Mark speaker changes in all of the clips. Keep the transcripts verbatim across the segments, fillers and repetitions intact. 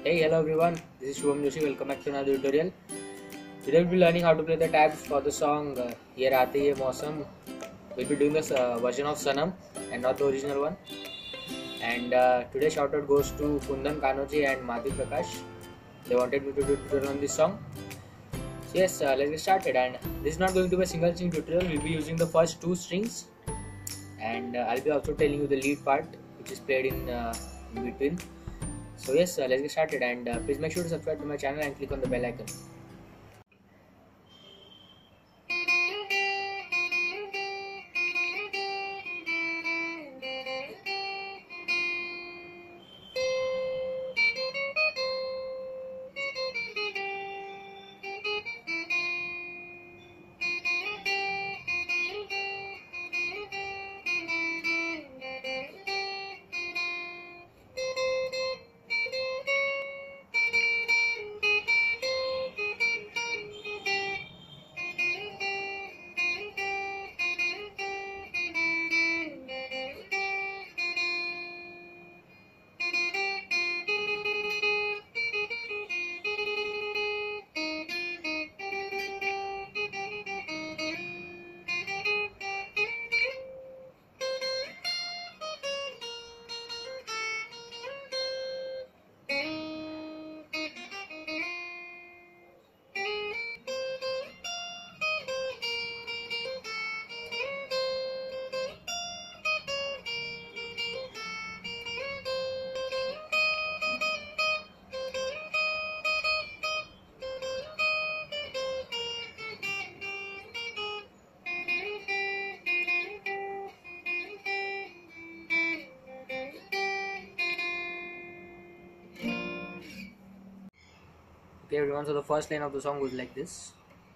Speaker 1: Hey, hello everyone, this is Shubham Joshi. Welcome back to another tutorial. Today we'll be learning how to play the tabs for the song uh, Yeh Raate Yeh Mausam. We'll be doing this uh, version of Sanam and not the original one. And uh, today's shout out goes to Kundan Kanoji and Madhi Prakash. They wanted me to do a tutorial on this song. So yes, uh, let's get started. And this is not going to be a single string tutorial. We'll be using the first two strings, and uh, I'll be also telling you the lead part, which is played in, uh, in between. So yes, uh, let's get started, and uh, please make sure to subscribe to my channel and click on the bell icon. Okay everyone, so the first line of the song goes like this.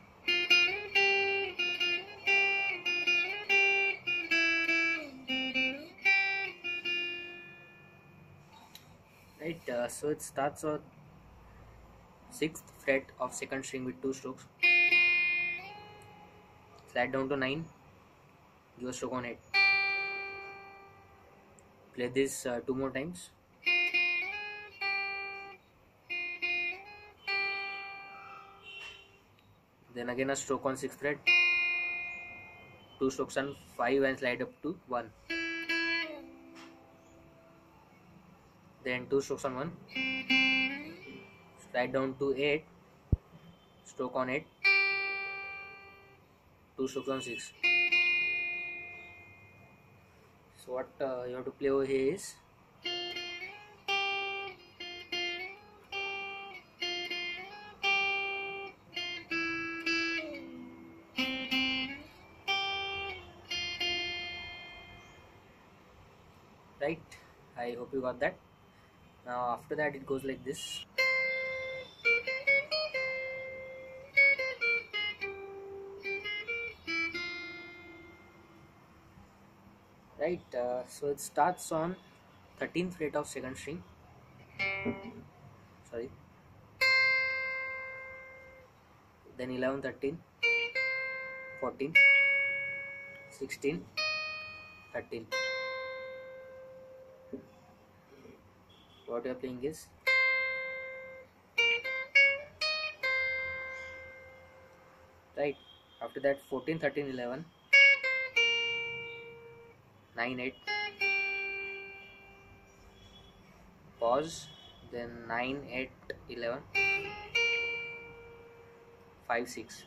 Speaker 1: Right, uh, so it starts on sixth fret of second string with two strokes. Slide down to nine, give a stroke on eight. Play this uh, two more times. Then again a stroke on sixth fret, two strokes on five and slide up to one. Then two strokes on one, slide down to eight, stroke on eight, two strokes on six. So what uh, you have to play over here is right. I hope you got that. Now after that it goes like this. Right, uh, so it starts on thirteenth fret of second string. Sorry. Then eleven, thirteen, fourteen, sixteen, thirteen. What you are playing is right. After that fourteen, thirteen, eleven, nine, eight, pause, then nine, eight, eleven, five, six.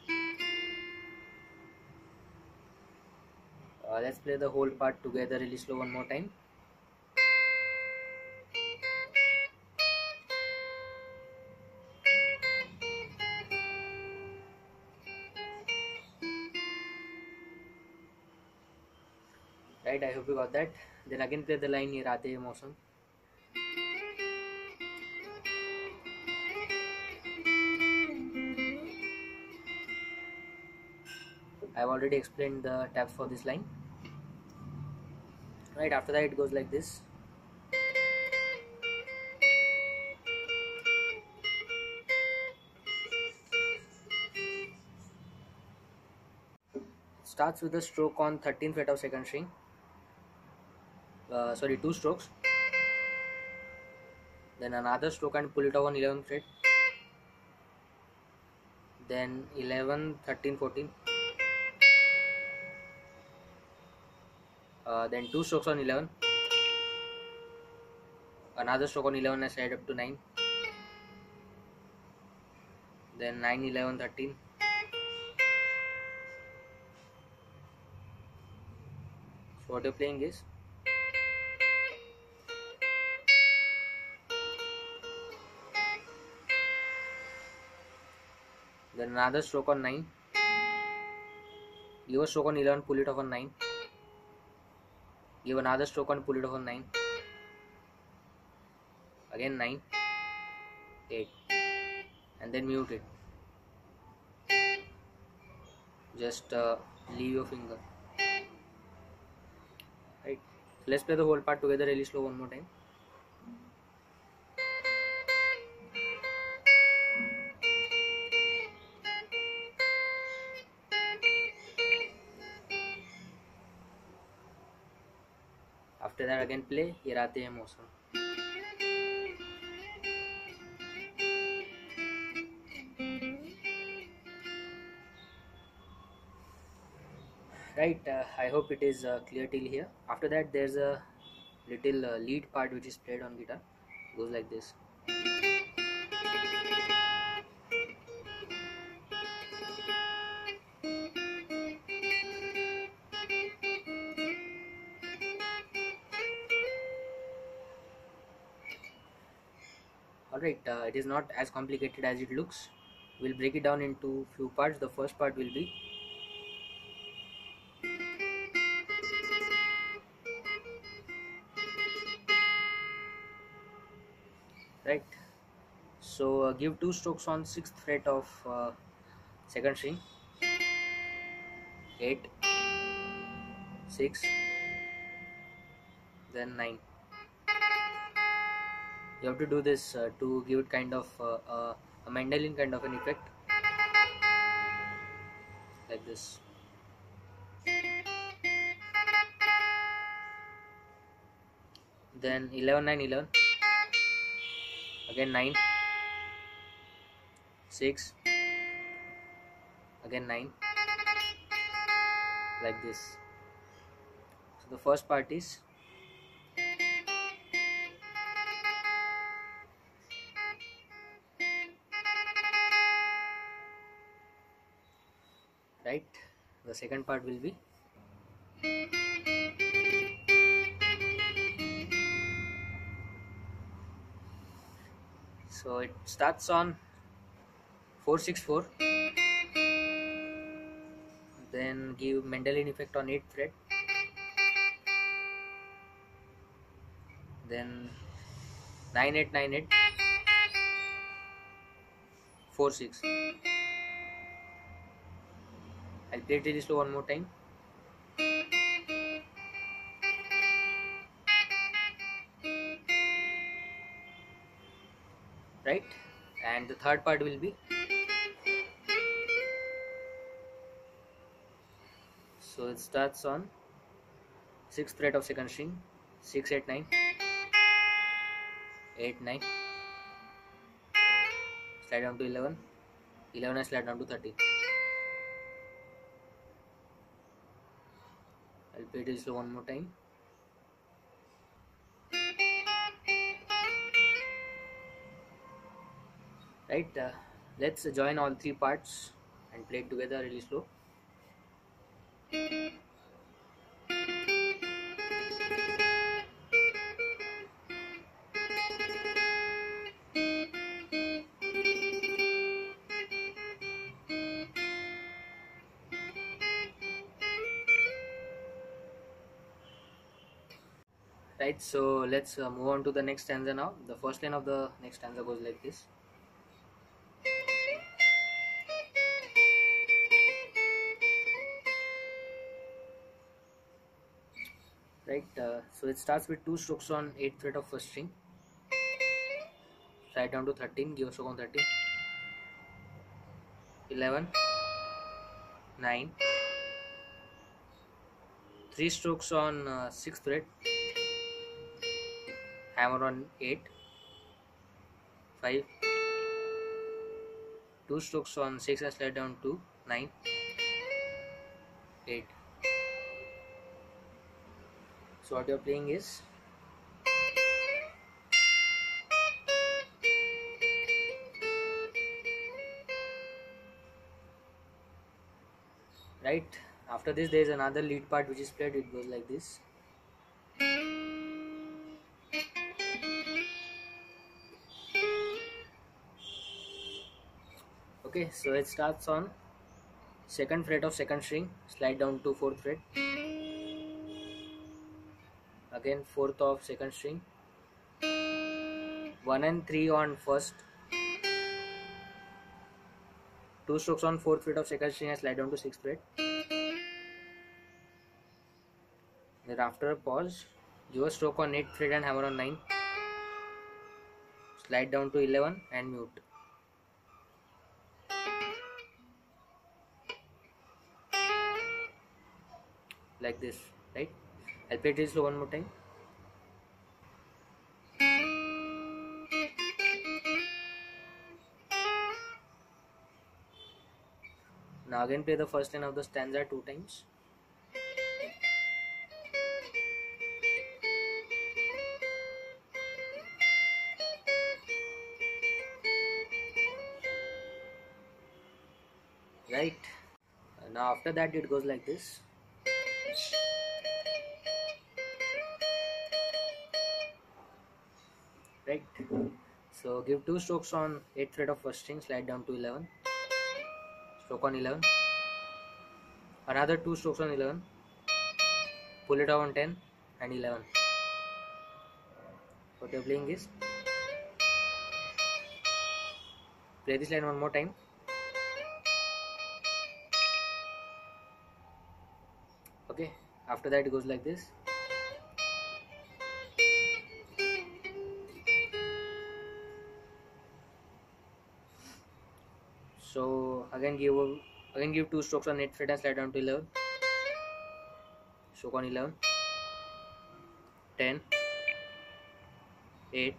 Speaker 1: Uh, let's play the whole part together really slow one more time. Right, I hope you got that. Then again play the line Yeh Raate Yeh Mausam. I have already explained the tabs for this line. Right, after that it goes like this. Starts with a stroke on thirteenth fret of second string. Uh, sorry, two strokes. then another stroke and pull it off on eleventh fret, then eleven, thirteen, fourteen, uh, then two strokes on eleven, another stroke on eleven and slide up to nine, then nine, eleven, thirteen, so what you're playing is then another stroke on nine, give a stroke on eleven, pull it off on nine, give another stroke on, pull it off on nine, again nine, eight, and then mute it. Just uh, leave your finger. Right. So let's play the whole part together really slow one more time. After that again play Yeh Raate Yeh Mausam. Right, uh, I hope it is uh, clear till here. After that there's a little uh, lead part which is played on guitar. It goes like this. Alright, uh, it is not as complicated as it looks. We'll break it down into few parts. The first part will be right. So uh, give two strokes on sixth fret of uh, second string, eight, six, then nine. You have to do this uh, to give it kind of uh, uh, a mandolin kind of an effect, like this. Then eleven, nine, eleven, again nine, six, again nine, like this. So the first part is right. The second part will be so it starts on four, six, four, then give mandolin effect on eighth fret, then nine, eight, nine, eight, four, six. I'll play it really slow one more time. Right, and the third part will be so it starts on sixth fret of second string, six, eight, nine, eight, nine, slide down to eleven, eleven and slide down to thirteen. I'll play it slow one more time. Right, uh, let's join all three parts and play it together really slow. Right, so let's uh, move on to the next stanza now. The first line of the next stanza goes like this. Right, uh, so it starts with two strokes on eighth fret of first string, slide down to thirteen, give a stroke on thirteen, eleven, nine, three strokes on uh, sixth fret, hammer on eight, five, two strokes on six and slide down to nine, eight. So what you're playing is right. After this there is another lead part which is played. It goes like this. Okay, so it starts on second fret of second string, slide down to fourth fret, again fourth of second string, one and three on first, two strokes on fourth fret of second string and slide down to sixth fret. Then after a pause, give a stroke on eighth fret and hammer on nine, slide down to eleven and mute. Like this, right? I'll play it slow one more time. Now again play the first line of the stanza two times. Right. Now after that it goes like this. Right. So give two strokes on eighth fret of first string, slide down to eleven, stroke on eleven, another two strokes on eleven, pull it out on ten and eleven. What you're playing is, play this line one more time. Okay, after that it goes like this. So again give again give two strokes on eighth fret and slide down to eleven, stroke on eleven, ten, eight,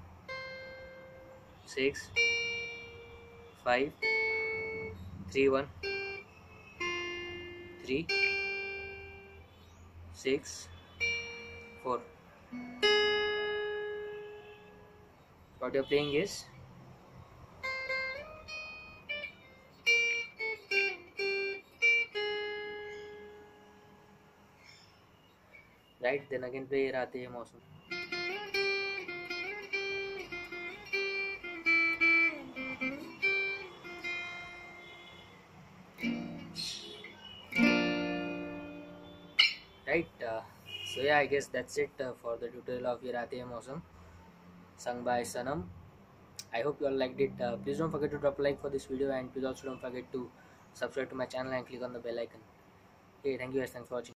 Speaker 1: six, five, three, one, three, six, four. What you're playing is, right, then again play Yeh Raate Yeh Mausam. Right, uh, so yeah, I guess that's it uh, for the tutorial of Yeh Raate Yeh Mausam, sung by Sanam. I hope you all liked it. Uh, please don't forget to drop a like for this video, and please also don't forget to subscribe to my channel and click on the bell icon. Okay, thank you guys, thanks for watching.